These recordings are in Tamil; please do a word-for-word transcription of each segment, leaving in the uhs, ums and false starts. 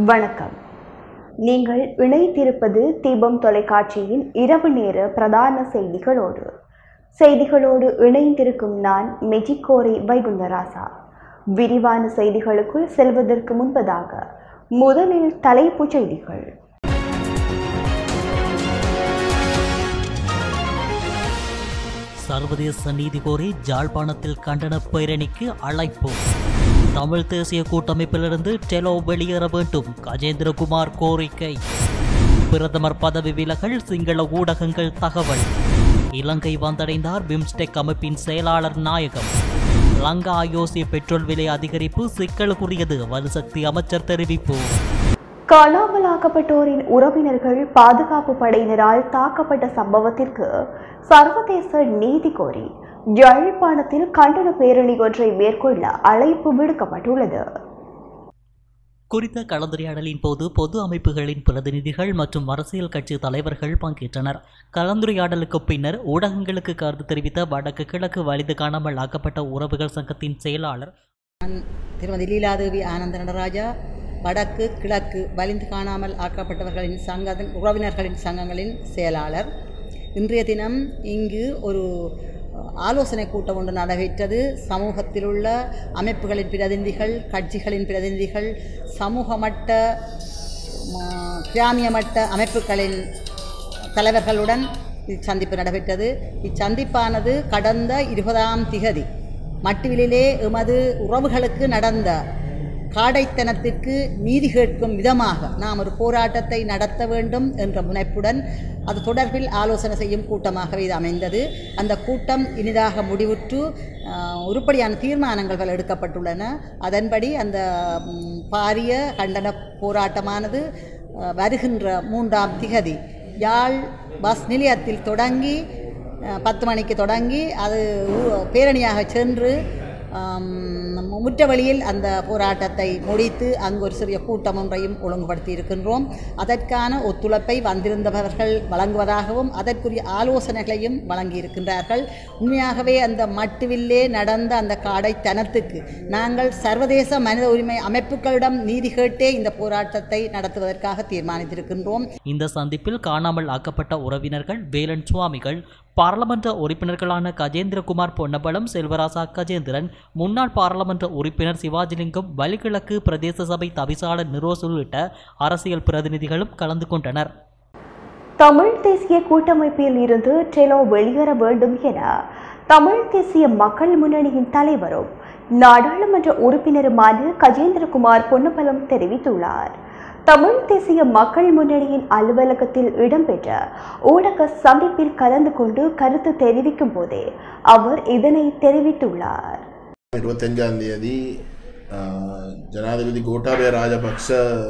வணக்கம். நீங்கள் இணைத்திருப்பது தீபம் தொலைக்காட்சியின் இரவு நேர பிரதான செய்திகளோடு. செய்திகளோடு இணைந்திருக்கும் நான் மெஜிக்கோரை வைகுந்தராசா. விரிவான செய்திகளுக்குள் செல்வதற்கு முன்பதாக முதலில் தலைப்புச் செய்திகள். சர்வதேச நீதி கோரி ஜாழ்ப்பாணத்தில் கண்டன பேரணிக்கு அழைப்பு. தமிழ் தேசிய கூட்டமைப்பிலிருந்து டெலோ வெளியேற வேண்டும், கஜேந்திரகுமார் கோரிக்கை. பிரதமர் பதவி விலகல், சிங்கள ஊடகங்கள் தகவல். இலங்கை வந்தடைந்தார் பிம்ஸ்டெக் அமைப்பின் செயலாளர் நாயகம். லங்கா ஐஓசி பெட்ரோல் விலை அதிகரிப்பு சிக்கலுக்குரியது, வலுசக்தி அமைச்சர் தெரிவிப்பு. காணாமலாக்கப்பட்டோரின் உறவினர்கள் பாதுகாப்பு படையினரால் தாக்கப்பட்ட சம்பவத்திற்கு சர்வதேச நீதி கோரி யாழ்ப்பாணத்தில் கண்டன பேரணி ஒன்றை மேற்கொள்ள அழைப்பு விடுக்கப்பட்டுள்ளது. குறித்த கலந்துரையாடலின் போது பொது அமைப்புகளின் பிரதிநிதிகள் மற்றும் அரசியல் கட்சி தலைவர்கள் பங்கேற்றனர். கலந்துரையாடலுக்கு பின்னர் ஊடகங்களுக்கு கருத்து தெரிவித்த வடக்கு கிழக்கு வலிது காணாமல் ஆக்கப்பட்ட உறவுகள் சங்கத்தின் செயலாளர் திருமதி லீலாதேவி ஆனந்த நடராஜா, வடக்கு கிழக்கு வலிந்து காணாமல் ஆக்கப்பட்டவர்களின் சங்கத்தின் உறவினர்களின் சங்கங்களின் செயலாளர். இன்றைய தினம் இங்கு ஒரு ஆலோசனை கூட்டம் ஒன்று நடைபெற்றது. சமூகத்தில் உள்ள அமைப்புகளின் பிரதிநிதிகள், கட்சிகளின் பிரதிநிதிகள், சமூக மட்ட கிராமிய மட்ட அமைப்புகளின் தலைவர்களுடன் இச்சந்திப்பு நடைபெற்றது. இச்சந்திப்பானது கடந்த இருபதாம் திகதி மட்டுவிலே எமது உறவுகளுக்கு நடந்த காடைத்தனத்திற்கு நீதி கேட்கும் விதமாக நாம் ஒரு போராட்டத்தை நடத்த வேண்டும் என்ற முனைப்புடன் அது தொடர்பில் ஆலோசனை செய்யும் கூட்டமாகவே இது அமைந்தது. அந்த கூட்டம் இனிதாக முடிவுற்று உருப்படியான தீர்மானங்கள் எடுக்கப்பட்டுள்ளன. அதன்படி அந்த பாரிய கண்டன போராட்டமானது வருகின்ற மூன்றாம் திகதி யாழ் பஸ் நிலையத்தில் தொடங்கி பத்து மணிக்கு தொடங்கி அது பேரணியாக சென்று முற்ற வழியில் அந்த போராட்டத்தை முடித்து அங்கு ஒரு சிறிய கூட்டம் ஒன்றையும் ஒழுங்குபடுத்தி இருக்கின்றோம். அதற்கான ஒத்துழைப்பை வந்திருந்தவர்கள் வழங்குவதாகவும் அதற்குரிய ஆலோசனைகளையும் வழங்கி இருக்கின்றார்கள். உண்மையாகவே அந்த மட்டுவில்லே நடந்த அந்த காடைத்தனத்துக்கு நாங்கள் சர்வதேச மனித உரிமை அமைப்புகளிடம் நீதி கேட்டே இந்த போராட்டத்தை நடத்துவதற்காக தீர்மானித்திருக்கின்றோம். இந்த சந்திப்பில் காணாமல் ஆக்கப்பட்ட உறவினர்கள் வேலன் சுவாமிகள், பாராளுமன்ற உறுப்பினர்களான கஜேந்திரகுமார் பொன்னம்பலம், செல்வராசா கஜேந்திரன், முன்னாள் பாராளுமன்ற உறுப்பினர் சிவாஜிலிங்கம், வலிகிழக்கு பிரதேச சபை தவிசாளர் நிரோஸ் உள்ளிட்ட அரசியல் பிரதிநிதிகளும் கலந்து கொண்டனர். தமிழ் தேசிய கூட்டமைப்பில் இருந்து டெலோ வெளியேற வேண்டும் என தமிழ் தேசிய மக்கள் முன்னணியின் தலைவரும் நாடாளுமன்ற உறுப்பினருமான கஜேந்திரகுமார் பொன்னம்பலம் தெரிவித்துள்ளார். தமிழ் தேசிய மக்கள் முன்னணியின் அலுவலகத்தில் இடம்பெற்ற ஊடக சந்திப்பில் கலந்து கொண்டு கருத்து தெரிவிக்கும் போதே அவர் இதனை தெரிவித்துள்ளார். இருபத்தஞ்சாம் தேதி ஜனாதிபதி கோட்டாபய ராஜபக்ச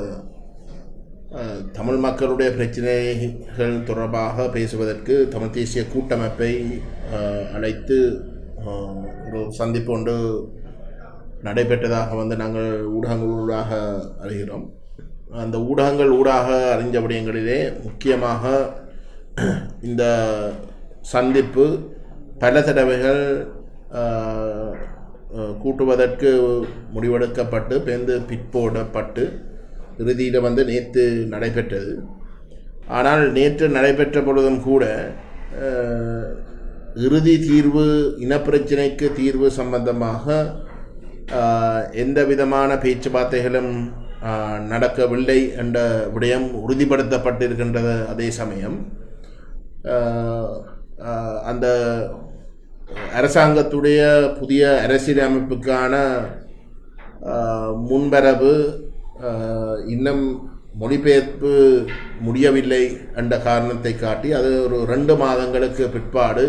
தமிழ் மக்களுடைய பிரச்சனைகள் தொடர்பாக பேசுவதற்கு தமிழ் தேசிய கூட்டமைப்பை அழைத்து ஒரு சந்திப்பு ஒன்று நடைபெற்றதாக வந்து நாங்கள் ஊடகங்களூடாக அறிகிறோம். அந்த ஊடகங்கள் ஊடாக அறிஞ்ச விடயங்களிலே முக்கியமாக இந்த சந்திப்பு பல தடவைகள் கூட்டுவதற்கு முடிவெடுக்கப்பட்டு பேருந்து பிற்போடப்பட்டு இறுதியில் வந்து நேற்று நடைபெற்றது. ஆனால் நேற்று நடைபெற்ற பொழுதும் கூட இறுதி தீர்வு, இனப்பிரச்சினைக்கு தீர்வு சம்பந்தமாக எந்த விதமான பேச்சுவார்த்தைகளும் நடக்கவில்லை என்ற விடயம் உறுதிப்படுத்தப்பட்டிருக்கின்றது. அதே சமயம் அந்த அரசாங்கத்துடைய புதிய அரசியலமைப்புக்கான முன்வரவு இன்னும் மொழிபெயர்ப்பு முடியவில்லை என்ற காரணத்தை காட்டி அது ஒரு ரெண்டு மாதங்களுக்கு பிற்பாடு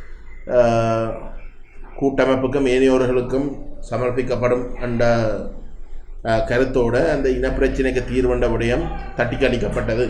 கூட்டமைப்புக்கும் ஏனையோர்களுக்கும் சமர்ப்பிக்கப்படும் என்ற கருத்தோடு அந்த இனப்பிரச்சினைக்கு தீர்வண்ட விடயம் தட்டி கழிக்கப்பட்டது.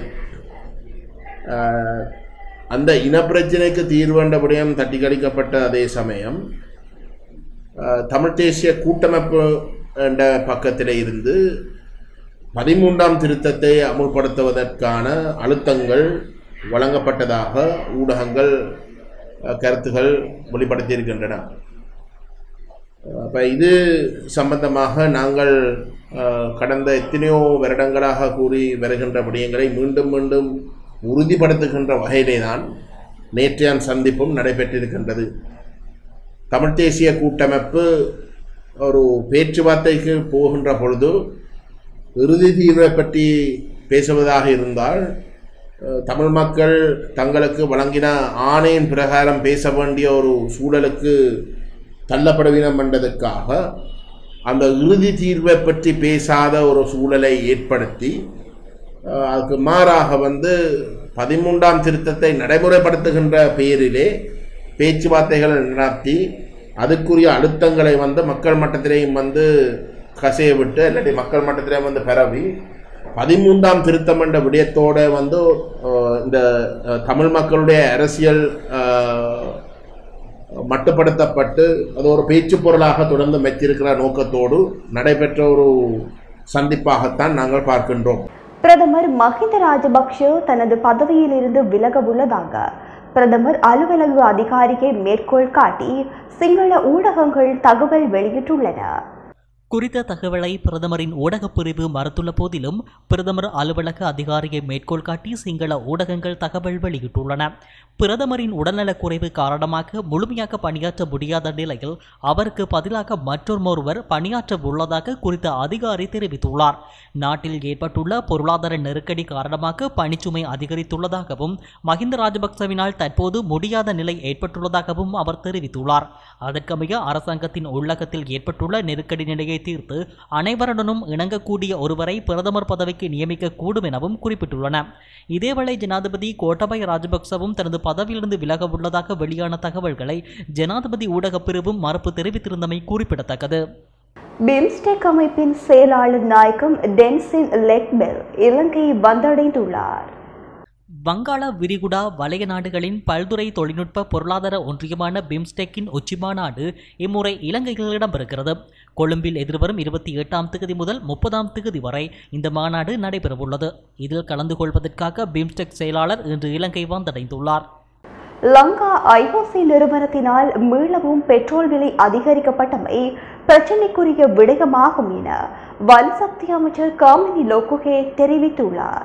அந்த இனப்பிரச்சினைக்கு தீர்வண்ட விடயம் தட்டி கழிக்கப்பட்ட அதே சமயம் தமிழ் தேசிய கூட்டமைப்பு என்ற பக்கத்தில் இருந்து பதிமூன்றாம் திருத்தத்தை அமுல்படுத்துவதற்கான அழுத்தங்கள் வழங்கப்பட்டதாக ஊடகங்கள் கருத்துகள் வெளிப்படுத்தியிருக்கின்றன. அப்போ இது சம்பந்தமாக நாங்கள் கடந்த எத்தனையோ வருடங்களாக கூறி வருகின்ற விடயங்களை மீண்டும் மீண்டும் உறுதிப்படுத்துகின்ற வகையிலே தான் நேற்றைய சந்திப்பும் நடைபெற்றிருக்கின்றது. தமிழ் தேசிய கூட்டமைப்பு ஒரு பேச்சுவார்த்தைக்கு போகின்ற பொழுது இறுதி தீர்வை பற்றி பேசுவதாக இருந்தால் தமிழ் மக்கள் தங்களுக்கு வழங்கின ஆணையின் பிரகாரம் பேச வேண்டிய ஒரு சூழலுக்கு தள்ளப்படவினம் என்பதற்காக அந்த இறுதி தீர்வை பற்றி பேசாத ஒரு சூழலை ஏற்படுத்தி அதுக்கு மாறாக வந்து பதிமூன்றாம் திருத்தத்தை நடைமுறைப்படுத்துகின்ற பெயரிலே பேச்சுவார்த்தைகள் நடத்தி அதுக்குரிய அழுத்தங்களை வந்து மக்கள் மட்டத்திலேயும் வந்து கசைய விட்டு இல்லாட்டி மக்கள் மட்டத்திலேயும் வந்து பரவி பதிமூன்றாம் திருத்தம் என்ற விடயத்தோடு வந்து இந்த தமிழ் மக்களுடைய அரசியல் மட்டுப்படுத்தப்பட்டு அது ஒரு பேச்சு பொருளாக தொடர்ந்து மெச்சிருக்கிற நோக்கத்தோடு நடைபெற்ற ஒரு சந்திப்பாகத்தான் நாங்கள் பார்க்கின்றோம். பிரதமர் மஹிந்த ராஜபக்ஷ தனது பதவியில் இருந்து விலக உள்ளதாக பிரதமர் அலுவலக அதிகாரியை மேற்கோள் காட்டி சிங்கள ஊடகங்கள் தகவல் வெளியிட்டுள்ளன. குறித்த தகவலை பிரதமரின் ஊடகப் பிரிவு மறுத்துள்ள போதிலும் பிரதமர் அலுவலக அதிகாரியை மேற்கோள் காட்டி சிங்கள ஊடகங்கள் தகவல் வெளியிட்டுள்ளன. பிரதமரின் உடல்நலக் குறைவு காரணமாக முழுமையாக பணியாற்ற முடியாத நிலையில் அவருக்கு பதிலாக மற்றொருவர் பணியாற்ற உள்ளதாக குறித்த அதிகாரி தெரிவித்துள்ளார். நாட்டில் ஏற்பட்டுள்ள பொருளாதார நெருக்கடி காரணமாக பணிச்சுமை அதிகரித்துள்ளதாகவும் மஹிந்த ராஜபக்சவினால் தற்போது முடியாத நிலை ஏற்பட்டுள்ளதாகவும் அவர் தெரிவித்துள்ளார். அதற்கமைய அரசாங்கத்தின் உள்ளகத்தில் ஏற்பட்டுள்ள நெருக்கடி நிலையை தீர்த்து அனைவருடனும் இணங்கக்கூடிய ஒருவரை பிரதமர் பதவிக்கு நியமிக்க கூடும் எனவும் குறிப்பிட்டுள்ளன. இதேவேளை ஜனாதிபதி கோட்டாபய ராஜபக்சவும் தனது பதவியிலிருந்து விலக உள்ளதாக வெளியான தகவல்களை ஜனாதிபதி ஊடகப் பிரிவும் மறுப்பு தெரிவித்திருந்தமை குறிப்பிடத்தக்கது. பிம்ஸ்டெக் அமைப்பின் செயலாளர் நாயகம் டென்சின் லெக்பெல் இலங்கையை வந்தடைந்துள்ளார். வங்காள விரிகுடா வலய நாடுகளின் பல்துறை தொழில்நுட்ப பொருளாதார ஒன்றியமான பிம்ஸ்டெக்கின் உச்சிமாநாடு இம்முறை இலங்கையில் இடம்பெறுகிறது. கொழும்பில் எதிர்வரும் இருபத்தி எட்டாம் தேதி முதல் முப்பதாம் தேதி வரை இந்த மாநாடு நடைபெறவுள்ளது. இதில் கலந்து கொள்வதற்காக பிம்ஸ்டெக் செயலாளர் இன்று இலங்கை வந்தடைந்துள்ளார். லங்கா ஐஓசி நிறுவனத்தினால் மீளவும் பெட்ரோல் விலை அதிகரிக்கப்பட்டமை பிரச்சினைக்குரிய விடயமாகும் என வன்சக்தி அமைச்சர் காமினி லோகுகே தெரிவித்துள்ளார்.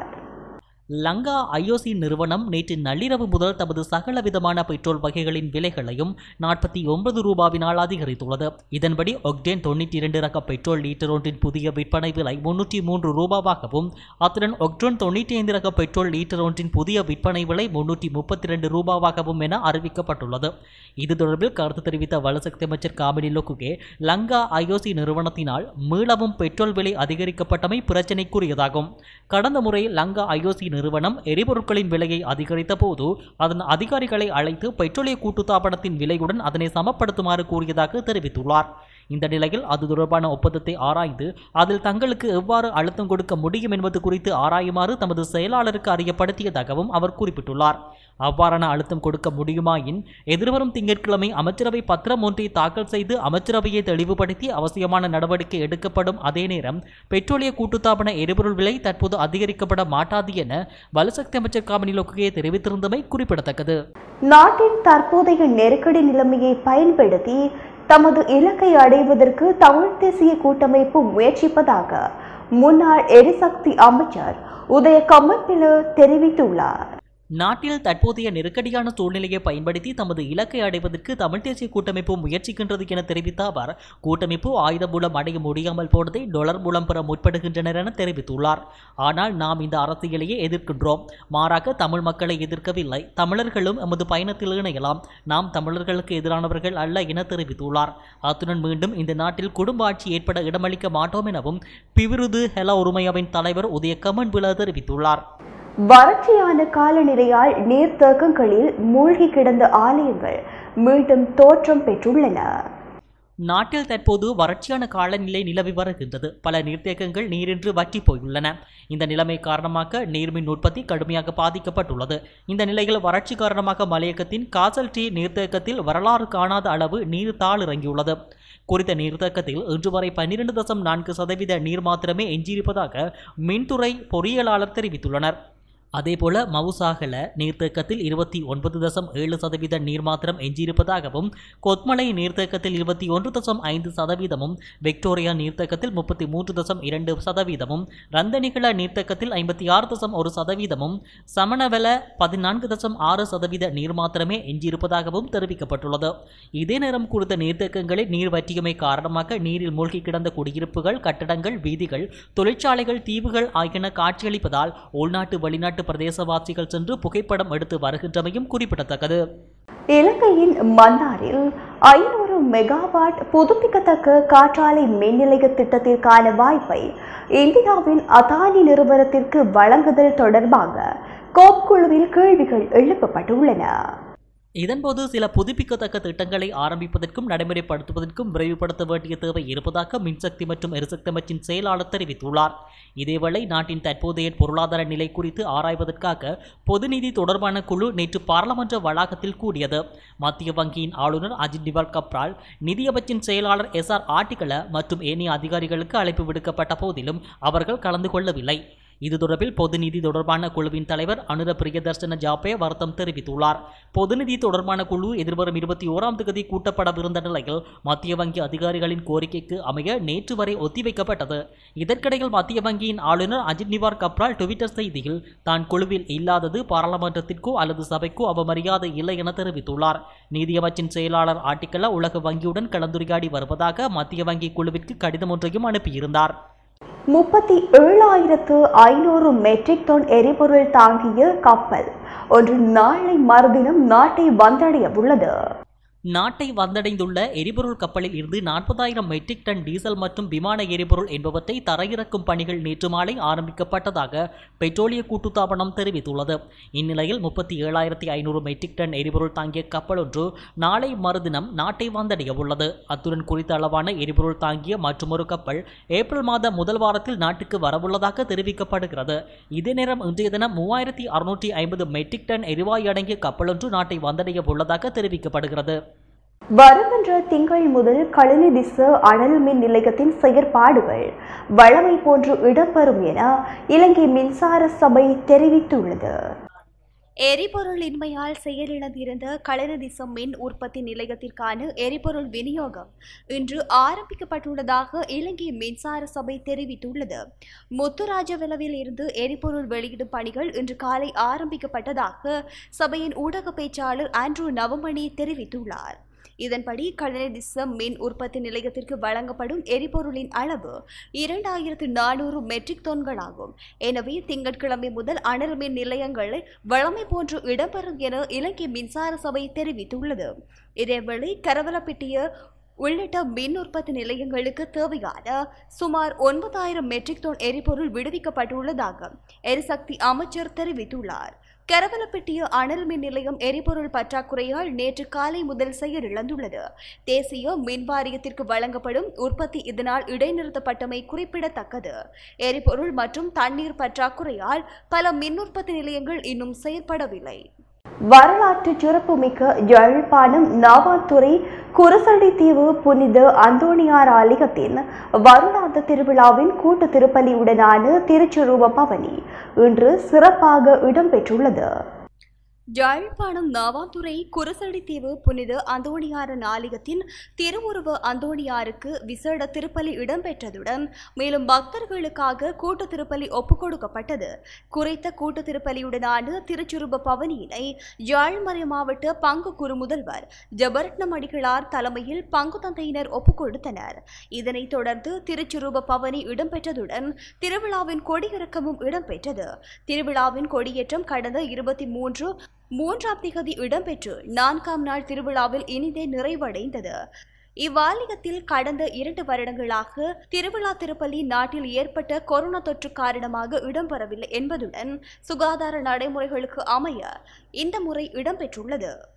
லங்கா ஐஓசி நிறுவனம் நேற்று நள்ளிரவு முதல் தமது சகல விதமான பெட்ரோல் வகைகளின் விலைகளையும் நாற்பத்தி ஒன்பது ரூபாவினால் அதிகரித்துள்ளது. இதன்படி ஒக்டேன் தொண்ணூற்றி இரண்டு ரக பெட்ரோல் லீட்டர் ஒன்றின் புதிய விற்பனை விலை முன்னூற்றி மூன்று ரூபாவாகவும் அத்துடன் ஒக்டோன் தொண்ணூற்றி ஐந்து ரக பெட்ரோல் லீட்டர் ஒன்றின் புதிய விற்பனை விலை முன்னூற்றி முப்பத்தி இரண்டு ரூபாவாகவும் என அறிவிக்கப்பட்டுள்ளது. இது தொடர்பில் கருத்து தெரிவித்த வலுசக்தி அமைச்சர் காமினி லோகுகே லங்கா ஐஓசி நிறுவனத்தினால் மீளவும் பெட்ரோல் விலை அதிகரிக்கப்பட்டமை பிரச்சினைக்குரியதாகும். கடந்த முறை லங்கா ஐஓசி நிறுவனம் எரிபொருட்களின் விலையை அதிகரித்த போது அதன் அதிகாரிகளை அழைத்து பெட்ரோலிய கூட்டுத்தாபனத்தின் விலையுடன் அதனை சமப்படுத்துமாறு கூறியதாக தெரிவித்துள்ளார். இந்த நிலையில் அது தொடர்பான ஒப்பந்தத்தை ஆராய்ந்து அதில் தங்களுக்கு எவ்வாறு அழுத்தம் கொடுக்க முடியும் என்பது குறித்து ஆராயுமாறு தமது செயலாளருக்கு அறியப்படுத்தியதாகவும் அவர் குறிப்பிட்டுள்ளார். அவ்வாறான அழுத்தம் கொடுக்க முடியுமாயின் எதிர்வரும் திங்கட்கிழமை அமைச்சரவை பத்திரம் ஒன்றை தாக்கல் செய்து அமைச்சரவையை தெளிவுபடுத்தி அவசியமான நடவடிக்கை எடுக்கப்படும். அதே நேரம் பெட்ரோலிய கூட்டுத்தாபன எரிபொருள் விலை தற்போது அதிகரிக்கப்பட மாட்டாது என வலுசக்தி அமைச்சர் காமினி லோகுகே தெரிவித்திருந்தமை குறிப்பிடத்தக்கது. நாட்டின் தற்போதைய நெருக்கடி நிலைமையை பயன்படுத்தி தமது இலக்கை அடைவதற்கு தமிழ் தேசிய கூட்டமைப்பு முயற்சிப்பதாக முன்னாள் எரிசக்தி அமைச்சர் உதய கம்மன்பில தெரிவித்துள்ளார். நாட்டில் தற்போதைய நெருக்கடியான சூழ்நிலையை பயன்படுத்தி தமது இலக்கை அடைவதற்கு தமிழ் தேசிய கூட்டமைப்பு முயற்சிக்கின்றது என தெரிவித்த அவர் கூட்டமைப்பு ஆயுதம் மூலம் அடைய முடியாமல் போனதை டொலர் மூலம் பெற முற்படுகின்றனர் என தெரிவித்துள்ளார். ஆனால் நாம் இந்த அரசியலையே எதிர்க்கின்றோம், மாறாக தமிழ் மக்களை எதிர்க்கவில்லை. தமிழர்களும் எமது பயணத்தில் இணையலாம், நாம் தமிழர்களுக்கு எதிரானவர்கள் அல்ல என தெரிவித்துள்ளார். அத்துடன் மீண்டும் இந்த நாட்டில் குடும்ப ஆட்சி ஏற்பட இடமளிக்க மாட்டோம் எனவும் பிவிருது ஹெல உரிமையாவின் தலைவர் உதய கம்மன்பில தெரிவித்துள்ளார். வறட்சியான காலநிலையால் நீர்த்தேக்கங்களில் மூழ்கி கிடந்த ஆலயங்கள் மீண்டும் தோற்றம் பெற்றுள்ளன. நாட்டில் தற்போது வறட்சியான காலநிலை நிலவி வருகின்றது. பல நீர்த்தேக்கங்கள் நீரின்றி வற்றி போயுள்ளன. இந்த நிலைமை காரணமாக நீர்மின் உற்பத்தி கடுமையாக பாதிக்கப்பட்டுள்ளது. இந்த நிலையில் வறட்சி காரணமாக மலையகத்தின் காசல் டி நீர்த்தேக்கத்தில் வரலாறு காணாத அளவு நீர் தாளிறங்கியுள்ளது. குறித்த நீர்த்தேக்கத்தில் இன்று வரை பன்னிரண்டு தசம் நான்கு சதவீத நீர் மாத்திரமே எஞ்சியிருப்பதாக மின்துறை பொறியியலாளர் தெரிவித்துள்ளனர். அதேபோல மவுசாகல நீர்த்தேக்கத்தில் இருபத்தி ஒன்பது தசம் ஏழு சதவீத நீர் மாத்திரம் எஞ்சியிருப்பதாகவும் கொத்மலை நீர்த்தேக்கத்தில் இருபத்தி ஒன்று தசம் ஐந்து சதவீதமும் விக்டோரியா நீர்த்தேக்கத்தில் முப்பத்தி மூன்று தசம் இரண்டு சதவீதமும் ரந்தனிகள நீர்த்தேக்கத்தில் ஐம்பத்தி ஆறு தசம் ஒரு சதவீதமும் சமணவெல பதினான்கு தசம் ஆறு சதவீத நீர் மாத்திரமே எஞ்சியிருப்பதாகவும் தெரிவிக்கப்பட்டுள்ளது. இதே நேரம் குறித்த நீர்த்தேக்கங்களில் நீர் வற்றியமை காரணமாக நீரில் மூழ்கி கிடந்த குடியிருப்புகள், கட்டடங்கள், வீதிகள், தொழிற்சாலைகள், தீவுகள் ஆகியன காட்சியளிப்பதால் உள்நாட்டு வெளிநாட்டு பிரதேசவாசிகள் சென்று புகைப்படம் எடுத்து வருகின்றமையும் குறிப்பிடத்தக்கது. இலங்கையின் மன்னாரில் ஐநூறு மெகாவாட் புதுப்பிக்கத்தக்க காற்றாலை மின் நிலைய திட்டத்திற்கான வாய்ப்பை இந்தியாவின் அதானி நிறுவனத்திற்கு வழங்குதல் தொடர்பாக கோப் குழுவில் கேள்விகள் எழுப்பப்பட்டுள்ளன. இதன்போது சில புதுப்பிக்கத்தக்க திட்டங்களை ஆரம்பிப்பதற்கும் நடைமுறைப்படுத்துவதற்கும் விரைவுபடுத்த வேண்டிய தேவை இருப்பதாக மின்சக்தி மற்றும் எரிசக்தி அமைச்சின் செயலாளர் தெரிவித்துள்ளார். இதேவேளை நாட்டின் தற்போதைய பொருளாதார நிலை குறித்து ஆராய்வதற்காக பொது நிதி தொடர்பான குழு நேற்று பாராளுமன்ற வளாகத்தில் கூடியது. மத்திய வங்கியின் ஆளுநர் அஜித் டிவால் கப்ரால், நிதியமைச்சின் செயலாளர் எஸ் ஆர் ஆட்டிகள மற்றும் ஏனைய அதிகாரிகளுக்கு அழைப்பு விடுக்கப்பட்ட போதிலும் அவர்கள் கலந்து கொள்ளவில்லை. இது தொடர்பில் பொது நிதி தொடர்பான குழுவின் தலைவர் அனுர பிரியதர்சன ஜாப்பே வருத்தம் தெரிவித்துள்ளார். பொது நிதி தொடர்பான குழு எதிர்வரும் இருபத்தி ஓராம் தேதி கூட்டப்படவிருந்த நிலையில் மத்திய வங்கி அதிகாரிகளின் கோரிக்கைக்கு அமைய நேற்று வரை ஒத்திவைக்கப்பட்டது. இதற்கிடையில் மத்திய வங்கியின் ஆளுநர் அஜித் டிவால் கப்ரால் ட்விட்டர் செய்தியில் தான் குழுவில் இல்லாதது பாராளுமன்றத்திற்கோ அல்லது சபைக்கோ அவமரியாதை இல்லை என தெரிவித்துள்ளார். நீதியமைச்சின் செயலாளர் ஆட்டிக்கல உலக வங்கியுடன் கலந்துரையாடி வருவதாக மத்திய வங்கி குழுவிற்கு கடிதம் ஒன்றையும் அனுப்பியிருந்தார். முப்பத்தி ஏழாயிரத்து ஐநூறு மெட்ரிக் டன் எரிபொருள் தாங்கிய கப்பல் ஒன்று நாளை மறுதினம் நாட்டை வந்தடைய உள்ளது. நாட்டை வந்தடைந்துள்ள எரிபொருள் கப்பலில் இருந்து நாற்பதாயிரம் மெட்ரிக் டன் டீசல் மற்றும் விமான எரிபொருள் என்பவற்றை தரையிறக்கும் பணிகள் நேற்று மாலை ஆரம்பிக்கப்பட்டதாக பெட்ரோலிய கூட்டுத்தாபனம் தெரிவித்துள்ளது. இந்நிலையில் முப்பத்தி ஏழாயிரத்தி ஐநூறு மெட்ரிக் டன் எரிபொருள் தாங்கிய கப்பல் ஒன்று நாளை மறுதினம் நாட்டை வந்தடைய உள்ளது. அத்துடன் குறித்த அளவான எரிபொருள் தாங்கிய மற்றொரு கப்பல் ஏப்ரல் மாத முதல் வாரத்தில் நாட்டுக்கு வரவுள்ளதாக தெரிவிக்கப்படுகிறது. இதே நேரம் இன்றைய தினம் மூவாயிரத்தி அறுநூற்றி ஐம்பது மெட்ரிக் டன் எரிவாயு அடங்கிய கப்பல் ஒன்று நாட்டை வந்தடைய உள்ளதாக தெரிவிக்கப்படுகிறது. வருகின்ற திங்கள் முதல் கழுநிதிச அனல் மின் நிலையத்தின் செயற்பாடுகள் வழமை போன்று இடம்பெறும் என இலங்கை மின்சார சபை தெரிவித்துள்ளது. எரிபொருளின்மையால் செயலிழந்திருந்த கழுநிதிச மின் உற்பத்தி நிலையத்திற்கான எரிபொருள் விநியோகம் இன்று ஆரம்பிக்கப்பட்டுள்ளதாக இலங்கை மின்சார சபை தெரிவித்துள்ளது. முத்துராஜவெலவில் இருந்து எரிபொருள் வெளியிடும் பணிகள் இன்று காலை ஆரம்பிக்கப்பட்டதாக சபையின் ஊடக பேச்சாளர் ஆண்ட்ரூ நவமணி தெரிவித்துள்ளார். இதன்படி கழுநிதிச மின் உற்பத்தி நிலையத்திற்கு வழங்கப்படும் எரிபொருளின் அளவு இரண்டாயிரத்து நானூறு மெட்ரிக் டன்களாகும். எனவே திங்கட்கிழமை முதல் அனல் மின் நிலையங்கள் வழமை போன்று இடம்பெறும் என இலங்கை மின்சார சபை தெரிவித்துள்ளது. இதேவேளை கரவலப்பிட்டிய உள்ளிட்ட மின் உற்பத்தி நிலையங்களுக்கு தேவையான சுமார் ஒன்பதாயிரம் மெட்ரிக் டன் எரிபொருள் விடுவிக்கப்பட்டுள்ளதாக எரிசக்தி அமைச்சர் தெரிவித்துள்ளார். கரவலப்பிட்டிய அனல் மின் நிலையம் எரிபொருள் பற்றாக்குறையால் நேற்று காலை முதல் செயலிழந்துள்ளது. தேசிய மின் வாரியத்திற்கு வழங்கப்படும் உற்பத்தி இதனால் இடைநிறுத்தப்பட்டமை குறிப்பிடத்தக்கது. எரிபொருள் மற்றும் தண்ணீர் பற்றாக்குறையால் பல மின் உற்பத்தி நிலையங்கள் இன்னும் செயற்படவில்லை. வரலாற்று சிறப்புமிக்க யாழ்ப்பாணம் நாவாத்துறை குருசடித்தீவு புனித அந்தோணியார் ஆலயத்தின் வருடாந்த திருவிழாவின் கூட்டு திருப்பலியுடனான திருச்சுரூப பவனி இன்று சிறப்பாக இடம்பெற்றுள்ளது. யாழ்ப்பாணம் நாவாத்துறை குருசடித்தீவு புனித அந்தோணியாரன் ஆலயத்தின் திருவுருவ அந்தோணியாருக்கு விசேட திருப்பலி இடம்பெற்றதுடன் மேலும் பக்தர்களுக்காக கூட்டு திருப்பலி ஒப்புக் கொடுக்கப்பட்டது. குறித்த கூட்டு திருப்பலியுடனான திருச்சுரூப பவனியினை யாழ்மறை மாவட்ட பங்கு குரு முதல்வர் ஜபரட்னம் அடிகளார் தலைமையில் பங்கு தந்தையினர் ஒப்புக் கொடுத்தனர். இதனைத் தொடர்ந்து திருச்சுரூப பவனி இடம்பெற்றதுடன் திருவிழாவின் கொடியிறக்கமும் இடம்பெற்றது. திருவிழாவின் கொடியேற்றம் கடந்த இருபத்தி மூன்று மூன்றாம் திகதி இடம்பெற்று நான்காம் நாள் திருவிழாவில் இனிதே நிறைவடைந்தது. இவ்வாலயத்தில் கடந்த இரண்டு வருடங்களாக திருவிழா திருப்பலி நாட்டில் ஏற்பட்ட கொரோனா தொற்று காரணமாக இடம்பெறவில்லை என்பதுடன் சுகாதார நடைமுறைகளுக்கு அமைய இந்த முறை இடம்பெற்றுள்ளது.